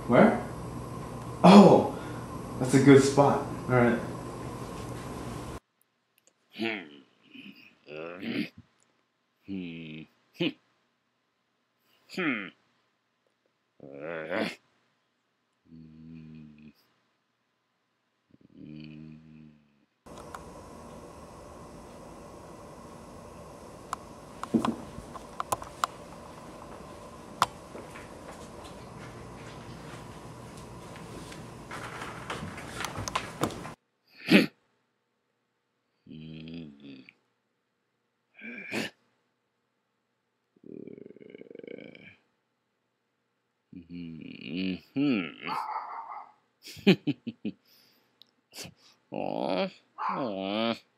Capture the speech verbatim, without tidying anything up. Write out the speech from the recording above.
Where? Oh, that's a good spot. All right. Hmm. Uh, hmm. Hmm. Uh, hmm. Hmm. Hmm. Hmm. Hmm. Aw. Aw.